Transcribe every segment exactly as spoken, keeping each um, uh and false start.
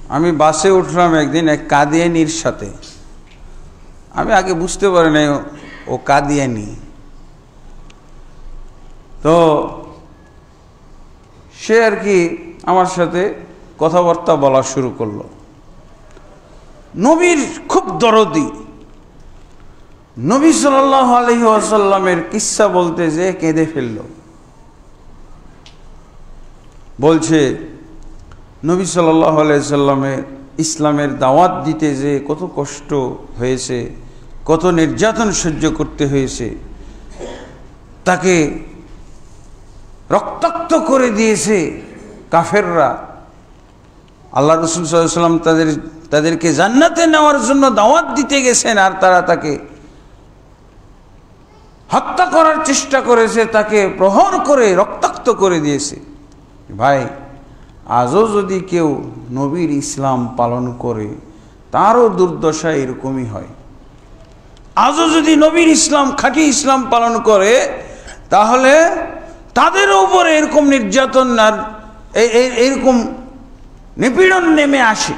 আমি বাসে উঠলাম একদিন এক কাদিয়ানির সাথে। আমি আগে বুঝতে পারি নাই ও কাদিয়ানি। তো সে আর কি আমার সাথে কথাবার্তা বলা শুরু করলো। নবীর খুব দরদি, নবী সাল্লাল্লাহু আলাইহি ওয়াসাল্লামের কিস্সা বলতে যে কেঁদে ফেলল। বলছে নবী সাল্লাল্লাহু আলাইহি ওয়াসাল্লামের ইসলামের দাওয়াত দিতে যে কত কষ্ট হয়েছে, কত নির্যাতন সহ্য করতে হয়েছে, তাকে রক্তাক্ত করে দিয়েছে কাফেররা। আল্লাহ রাসূল সাল্লাল্লাহু আলাইহি ওয়াসাল্লাম তাদের তাদেরকে জান্নাতে নেওয়ার জন্য দাওয়াত দিতে গেছেন, আর তারা তাকে হত্যা করার চেষ্টা করেছে, তাকে প্রহর করে রক্তাক্ত করে দিয়েছে। ভাই, আজও যদি কেউ নবীর ইসলাম পালন করে তারও দুর্দশা এরকমই হয়। আজও যদি নবীর ইসলাম, খাঁটি ইসলাম পালন করে, তাহলে তাদের উপরে এরকম নির্যাতন আর এরকম নিপীড়ন নেমে আসে।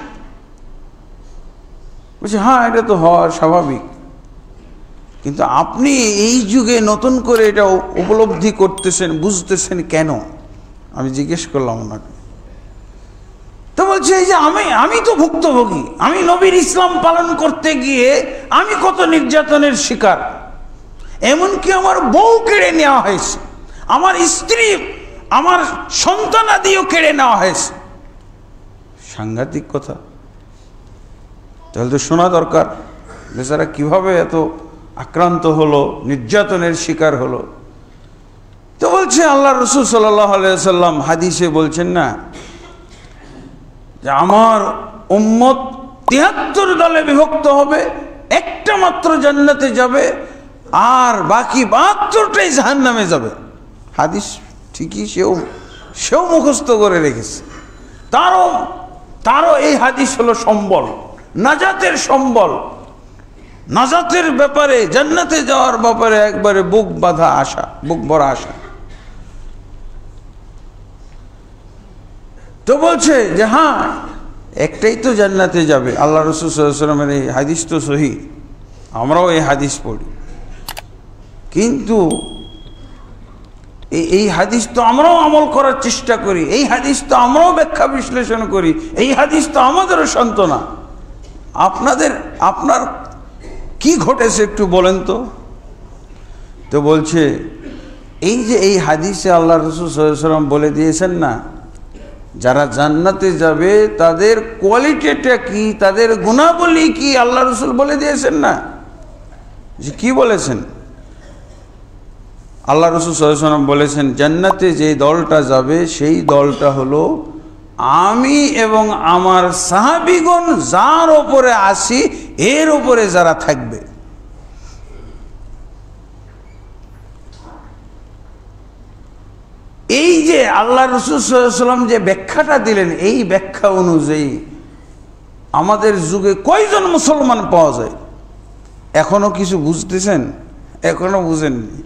বলছে হ্যাঁ, এটা তো হওয়ার স্বাভাবিক। কিন্তু আপনি এই যুগে নতুন করে এটা উপলব্ধি করতেছেন, বুঝতেছেন কেন? আমি জিজ্ঞেস করলাম ওনাকে। তো বলছে এই যে আমি আমি তো ভুক্তভোগী, আমি নবীর ইসলাম পালন করতে গিয়ে আমি কত নির্যাতনের শিকার। এমনকি আমার বউ কেড়ে নেওয়া হয়েছে, আমার স্ত্রী, আমার সন্তানাদিও কেড়ে নেওয়া হয়েছে। সাংঘাতিক কথা। তাহলে তো শোনা দরকার বেচারা কিভাবে এত আক্রান্ত হলো, নির্যাতনের শিকার হলো। তো বলছে আল্লাহ রাসূল সাল্লাল্লাহু আলাইহি ওয়াসাল্লাম হাদিসে বলছেন না যে আমার উম্মত তিয়াত্তর দলে বিভক্ত হবে, একটা মাত্র জান্নাতে যাবে আর বাকি বাহাত্তরটাই জাহান্নামে যাবে। হাদিস ঠিকই, সেও সেও মুখস্থ করে রেখেছে। তারও তারও এই হাদিস হলো সম্বল, নাজাতের সম্বল। নাজাতের ব্যাপারে, জান্নাতে যাওয়ার ব্যাপারে একবারে বুক বাঁধা আশা, বুক ভরা আশা। তো বলছে যে হ্যাঁ, একটাই তো জান্নাতে যাবে। আল্লাহ রাসূল সাল্লাল্লাহু আলাইহি ওয়াসাল্লামের এই হাদিস তো সহিহ, আমরাও এই হাদিস পড়ি। কিন্তু এই এই হাদিস তো আমরাও আমল করার চেষ্টা করি, এই হাদিস তো আমরাও ব্যাখ্যা বিশ্লেষণ করি, এই হাদিস তো আমাদেরও সান্ত্বনা। আপনাদের আপনার কি ঘটেছে একটু বলেন তো। তো বলছে এই যে এই হাদিসে আল্লাহ রাসূল সাল্লাল্লাহু আলাইহি ওয়াসাল্লাম বলে দিয়েছেন না, যারা জান্নাতে যাবে তাদের কোয়ালিটিটা কি, তাদের গুণাবলী কি, আল্লাহ রাসূল বলে দিয়েছেন না। যে কি বলেছেন? আল্লাহ রাসূল সাল্লাল্লাহু আলাইহি ওয়াসাল্লাম বলেছেন জান্নাতে যে দলটা যাবে সেই দলটা হলো আমি এবং আমার সাহাবীগণ যার উপরে আসি এর উপরে যারা থাকবে। এই যে আল্লাহ রাসূল সাল্লাল্লাহু আলাইহি ওয়াসাল্লাম যে ব্যাখ্যাটা দিলেন, এই ব্যাখ্যা অনুযায়ী আমাদের যুগে কয়জন মুসলমান পাওয়া যায়? এখনো কিছু বুঝতেছেন? এখনো বুঝেননি।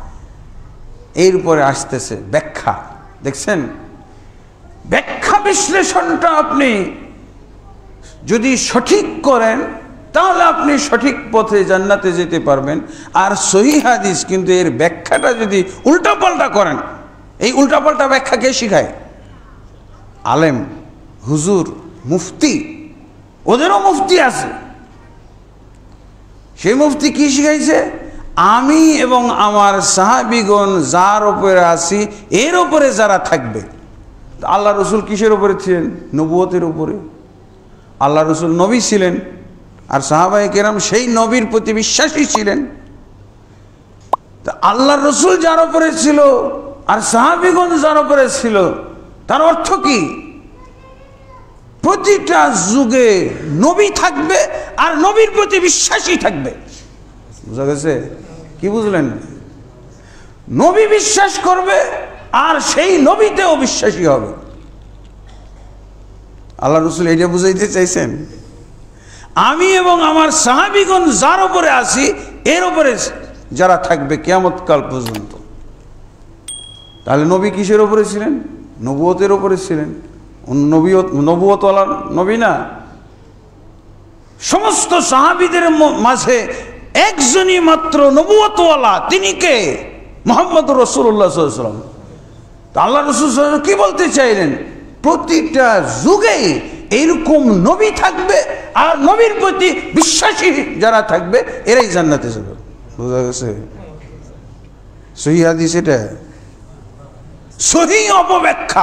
এরপরে আসতেছে ব্যাখ্যা। দেখছেন, ব্যাখ্যা বিশ্লেষণটা আপনি যদি সঠিক করেন তাহলে আপনি সঠিক পথে জান্নাতে যেতে পারবেন। আর সহিহ হাদিস কিন্তু এর ব্যাখ্যাটা যদি উল্টাপাল্টা করেন, এই উল্টাপাল্টা ব্যাখ্যা কে শিখায়? আলেম, হুজুর, মুফতি। ওদেরও মুফতি আছে। সেই মুফতি কি শিখাইছে? আমি এবং আমার সাহাবীগণ যার উপরে আছি এর উপরে যারা থাকবে। আল্লাহ রসুল কিসের উপরে ছিলেন? নবুয়তের উপরে। আল্লাহ রসুল নবী ছিলেন, আর সাহাবায়ে কেরাম সেই নবীর প্রতি বিশ্বাসী ছিলেন। তা আল্লাহ রসুল যার উপরে ছিল আর সাহাবীগণ যার উপরে ছিল, তার অর্থ কি? প্রতিটা যুগে নবী থাকবে আর নবীর প্রতি বিশ্বাসী থাকবে। বুঝা গেছে? কি বুঝলেন? নবী বিশ্বাস করবে আর সেই নবীতেও বিশ্বাসী হবে। আল্লাহ রসুল এটা বুঝাইতে চাইছেন, আমি এবং আমার সাহাবীগণ যার উপরে আছি এর উপরে যারা থাকবে কিয়ামত কাল পর্যন্ত। তাহলে নবী কিসের উপরে ছিলেন? নবুয়তের উপরে ছিলেন। নবীয়ত নবুয়তওয়ালা নবী না। সমস্ত সাহাবীদের মাঝে একজনই মাত্র নবুয়তওয়ালা, তিনি কে? মুহাম্মদ রাসূলুল্লাহ সাল্লাল্লাহু আলাইহি ওয়াসাল্লাম। আল্লাহ রাসূল সাল্লাল্লাহু আলাইহি ওয়াসাল্লাম কি বলতে চাইলেন? প্রতিটা যুগে এরকম নবী থাকবে, আর নবীর প্রতি বিশ্বাসী যারা থাকবে এরাই জান্নাতে যাবে। বুঝা গেছে? সহিহ হাদিস, এটা সহিহ অপব্যাখ্যা,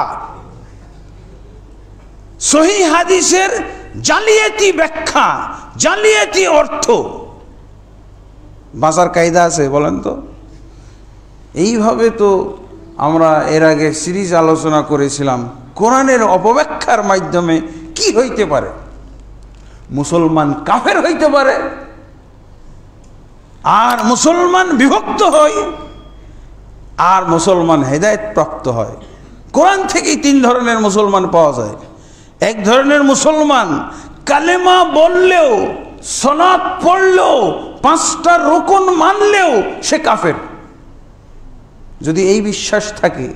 সহিহ হাদিসের জালিয়াতি ব্যাখ্যা, জালিয়াতি অর্থ। বাঁচার কায়দা আছে বলেন তো? এইভাবে তো আমরা এর আগে সিরিজ আলোচনা করেছিলাম কোরআনের অপব্যাখ্যার মাধ্যমে কি হইতে পারে। মুসলমান কাফের হইতে পারে, আর মুসলমান বিভক্ত হয়, আর মুসলমান হেদায়েত প্রাপ্ত হয়। কোরআন থেকেই তিন ধরনের মুসলমান পাওয়া যায়। এক ধরনের মুসলমান কালেমা বললেও, সলাত পড়লেও, পাঁচটা রুকুন মানলেও সে কাফের, যদি এই বিশ্বাস থাকে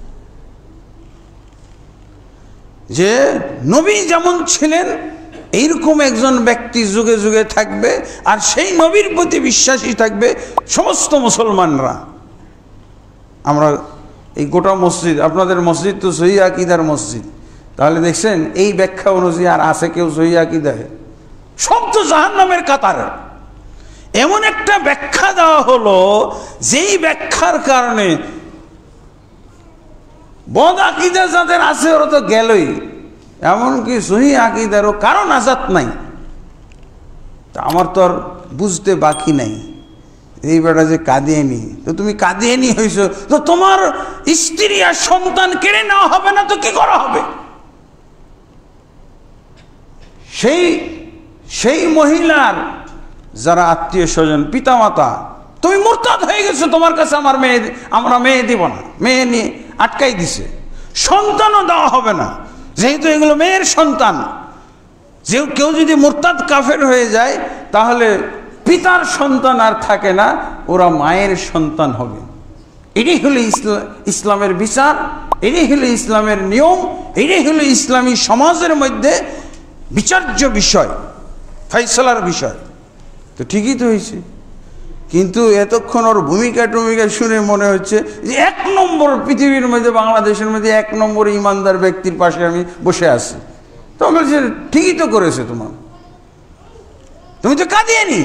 যে নবী যেমন ছিলেন এইরকম একজন ব্যক্তি যুগে যুগে থাকবে, আর সেই নবীর প্রতি বিশ্বাসী থাকবে সমস্ত মুসলমানরা। আমরা এই গোটা মসজিদ, আপনাদের মসজিদ তো সহিহ আকীদার মসজিদ, তাহলে দেখছেন এই ব্যাখ্যা অনুযায়ী আর আছে কেউ সহিহ আকীদায়? সব তো জাহান্নামের কাতারে। এমন একটা ব্যাখ্যা দেওয়া হলো যেই ব্যাখ্যার কারণে বদ আকীদা যাদের আছে ওরা তো গেলই, এমনকি সহিহ আকীদারও কারো নাজাত নাই। তা আমার তো আর বুঝতে বাকি নাই, এই বেটা যে কাদিয়ানি, তো তুমি কাদিয়ানি হয়েছ, তো তোমার স্ত্রী আর সন্তান কেড়ে নেওয়া হবে না তো কি করা হবে? সেই সেই মহিলার যারা আত্মীয় স্বজন, পিতা মাতা, তুমি মুরতাদ হয়ে গেছো, তোমার কাছে আমার মেয়ে, আমরা মেয়ে দিব না, মেয়ে নিয়ে আটকাই দিছে। সন্তানও দেওয়া হবে না, যেহেতু এগুলো মেয়ের সন্তান। যে কেউ যদি মুরতাদ কাফের হয়ে যায় তাহলে পিতার সন্তান আর থাকে না, ওরা মায়ের সন্তান হবে। এটাই হলো ইসলামের বিচার, এটাই হলো ইসলামের নিয়ম, এটাই হলো ইসলামী সমাজের মধ্যে বিচার্য বিষয়, ফয়সালার বিষয়। তো ঠিকই তো হয়েছে, কিন্তু এতক্ষণ ওর ভূমিকা টুমিকা শুনে মনে হচ্ছে যে এক নম্বর পৃথিবীর মধ্যে, বাংলাদেশের মধ্যে এক নম্বর ইমানদার ব্যক্তির পাশে আমি বসে আছি। তো বলছে ঠিকই তো করেছে, তোমার তুমি তো কাদিয়ানি।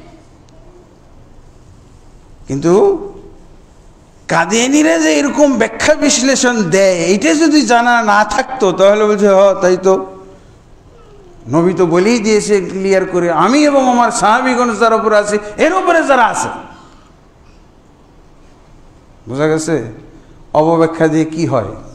কিন্তু কাদিয়ানিরা যে এরকম ব্যাখ্যা বিশ্লেষণ দেয়, এইটা যদি জানা না থাকতো তাহলে বলছে হ তাই তো, নবী তো বলেই দিয়েছে ক্লিয়ার করে, আমি এবং আমার সাহাবীগণ যার উপরে আছে এর উপরে যারা আছে। বোঝা গেছে? অপব্যাখ্যা দিয়ে কি হয়?